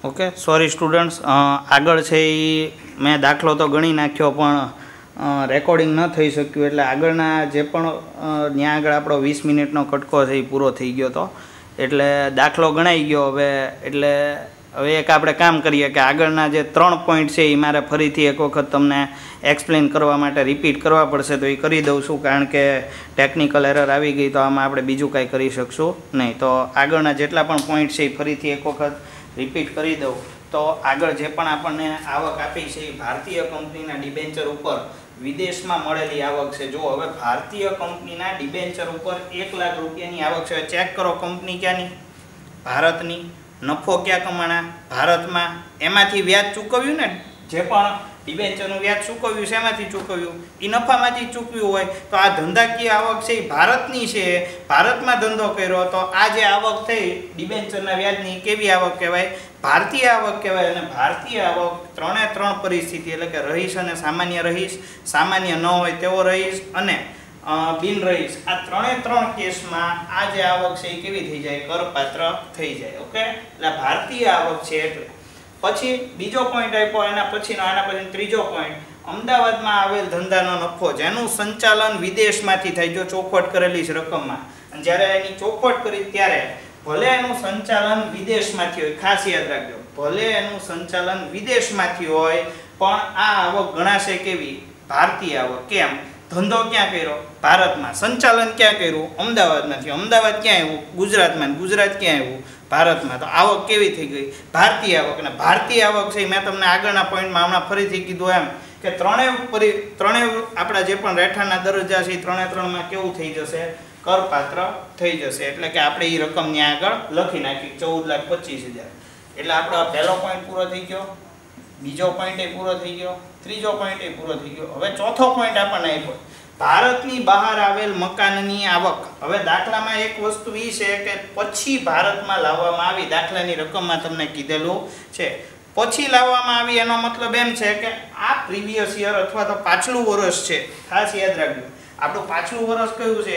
Okay sorry students आगळ छे मैं दाखलो तो गणी नाख्यो पण रेकॉर्डिंग न थई शक्युं एटले आगळना जे पण न्या आगळ आपणो 20 मिनिटनो कटको छे पूरो थई गयो तो एटले दाखलो गणाई गयो। હવે એક આપણે કામ કરીએ કે આગળના જે 3 પોઈન્ટ છે એ મારે ફરીથી એક વખત તમને એક્સપ્લેન કરવા માટે રિપીટ કરવા પડશે, તો એ કરી દઉં છું કારણ કે ટેકનિકલ એરર આવી ગઈ તો આમાં આપણે બીજું કાંઈ કરી શકશું નહીં। તો આગળના જેટલા પણ પોઈન્ટ છે એ ફરીથી એક વખત રિપીટ કરી દઉં। તો આગળ જે પણ આપણને આવક આપી છે એ ભારતીય કંપનીના ડિબેન્ચર ઉપર વિદેશમાં મળેલી આવક છે। જો હવે ભારતીય કંપનીના ડિબેન્ચર ઉપર 1 લાખ રૂપિયાની આવક છે। ચેક કરો કંપની ક્યાંની? ભારતની। नफो क्या कमाणा? भारत में। एमांथी व्याज चूकव्युं ने, जे पण डिबेन्चरनुं व्याज चूकव्युं छे एमांथी चूकव्युं, ई नफामांथी चूकव्युं होय तो आ धंधाकीय आवक छे भारतनी छे, भारतमां धंधो कर्यो तो आ जे आवक थई डिबेन्चरना व्याजनी केवी आवक कहेवाय? भारतीय आवक कहेवाय। अने भारतीय आवक 3 परिस्थिति एटले के रहीश अने सामान्य रहीश, सामान्य न होय तेवो रहीश अने बिन रहीश, आ 3 केस में आ जे आवक छे केवी थई जाय? करपात्र थई जाय। ओके, એટલે ભારતીય આવક છે। એટલે પછી બીજો પોઈન્ટ આપ્યો, એના પછીનો આના પછી ત્રીજો પોઈન્ટ, અમદાવાદમાં આવેલ ધંધાનો નફો જેનું સંચાલન વિદેશમાંથી થાય, જો ચોખવટ કરેલી છે રકમમાં, અને જ્યારે એની ચોખવટ કરી ત્યારે ભલે એનું સંચાલન વિદેશમાંથી હોય, ખાસ યાદ રાખજો, ભલે એનું સંચાલન વિદેશમાંથી હોય પણ આ આવક ગણાશે કેવી? ભારતીય આવક। કેમ? धंधो क्या कर्यो? भारत में। संचालन क्या कर्युं? अमदावाद में। अमदावाद क्या आव्युं? गुजरात में। गुजरात क्या आव्युं? भारत में। तो आवक केवी थई गई? भारतीय आवक। ने भारतीय आवक छे मैं तमने आगळना पॉइंट में हमणां फरीथी कीधुं एम के त्रणेय आपणा जे पण रेठाना दरजा छे 3 में केवुं थई जशे? करपात्र थई जशे। एटले के आपणे ई रकम न्या आगळ लखी नाखी 14,25,000। एटले आपणो पहेलो पॉइंट पूरो थई गयो, बीजो पॉइंट पूरो थई गयो, त्रीजो पॉइंट पूरो थई गयो। हवे चौथो पॉइंट आपणे आप्यो भारतनी बहार आवेल मकाननी आवक। हवे दाखलामां एक वस्तु ई छे के पछी भारतमां लाववामां आवी, दाखलानी रकममां तमने कीधेलुं छे पछी लाववामां आवी, एनो मतलब एम छे के आ प्रीवियस ईयर अथवा तो पाछलुं वर्ष छे। खास याद राखજો આપણું પાછલું વર્ષ કયું છે?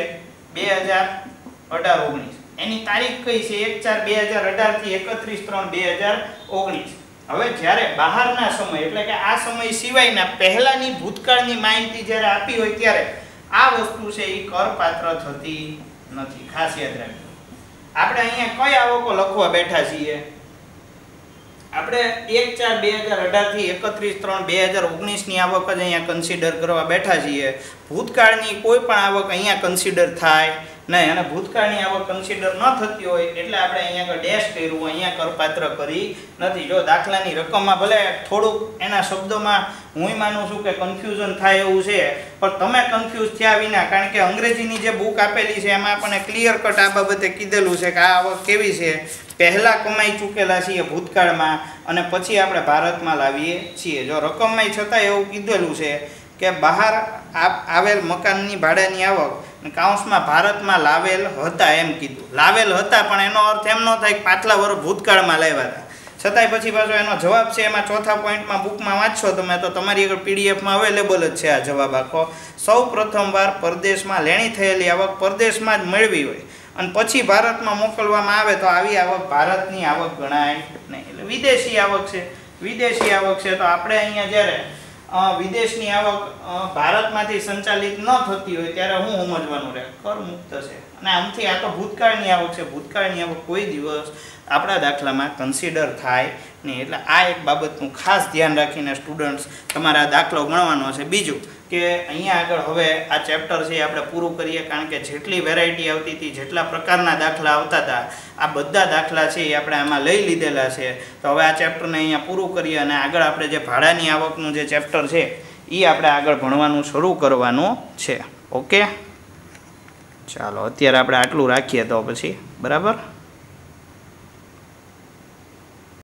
2018-19। એની તારીખ કઈ છે? 1/4/2018 થી 31/3/2019। હવે જ્યારે બહારના સમય એટલે કે આ સમય સિવાયના પહેલાની ભૂતકાળની માહિતી જ્યારે આપી હોય ત્યારે આ વસ્તુ છે એ કરપાત્ર થતી નથી। ખાસ યાદ રાખજો। આપણે અહીંયા કઈ આવકો લખવા બેઠા છીએ? આપણે 1/4/2018 થી 31/3/2019 ની આવક જ અહીંયા કન્સિડર કરવા બેઠા છીએ। ભૂતકાળની કોઈ પણ આવક અહીંયા કન્સિડર થાય नहीं, અને ભૂતકાળની આવક કન્સિડર ન થતી હોય એટલે આપણે અહીંયા આગળ ડેશ કર્યું, અહીંયા કરપાત્ર કરી નથી। જો દાખલાની રકમમાં ભલે થોડુંક એના શબ્દોમાં હું માનું છું કે કન્ફ્યુઝન થાય એવું છે, પણ તમે કન્ફ્યુઝ થયા વિના, કારણ કે અંગ્રેજીની જે બુક આપેલી છે એમાં આપણને ક્લિયર કટ આ બાબતે કીધેલું છે કે આ આવક કેવી છે, પહેલા કમાઈ ચૂકેલા છીએ ભૂતકાળમાં અને પછી આપણે ભારતમાં લાવીએ છીએ। જો રકમમાં છતાં એવું કીધેલું છે કે બહાર આવેલ મકાનની ભાડાની આવક કાઉન્સમાં ભારતમાં લાવેલ હતા એમ કીધું। લાવેલ હતા પણ એનો અર્થ એમ ન થાય કે પાછલા વર્ષ ભૂતકાળમાં લાવ્યા હતા। છતાંય પછી પાછો એનો જવાબ છે એમાં ચોથા પોઈન્ટમાં બુકમાં વાંચશો તમે તો તમારી આગળ પીડીએફમાં અવેલેબલ જ છે આ જવાબ આખો। સૌ પ્રથમવાર પરદેશમાં લેણી થયેલી આવક પરદેશમાં જ મેળવી હોય અને પછી ભારતમાં મોકલવામાં આવે તો આવી આવક ભારતની આવક ગણાય નહીં, એટલે વિદેશી આવક છે। વિદેશી આવક છે તો આપણે અહીંયા જ્યારે વિદેશની આવક ભારતમાંથી સંચાલિત ન થતી હોય ત્યારે હું સમજવાનું રહે? કર મુક્ત છે। અને આમથી આ તો ભૂતકાળની આવક છે, ભૂતકાળની આવક કોઈ દિવસ આપણા દાખલામાં કન્સિડર થાય નહીં। એટલે આ એક બાબતનું ખાસ ધ્યાન રાખીને સ્ટુડન્ટ્સ તમારે આ દાખલો ગણવાનો છે। બીજું કે અહીંયા આગળ હવે આ ચેપ્ટર છે આપણે પૂરું કરીએ, કારણ કે જેટલી વેરાયટી આવતી હતી, જેટલા પ્રકારના દાખલા આવતા હતા, આ બધા દાખલા છે એ આપણે આમાં લઈ લીધેલા છે। તો હવે આ ચેપ્ટરને અહીંયા પૂરું કરીએ અને આગળ આપણે જે ભાડાની આવકનું જે ચેપ્ટર છે એ આપણે આગળ ભણવાનું શરૂ કરવાનું છે। ઓકે, ચાલો અત્યારે આપણે આટલું રાખીએ તો પછી બરાબર।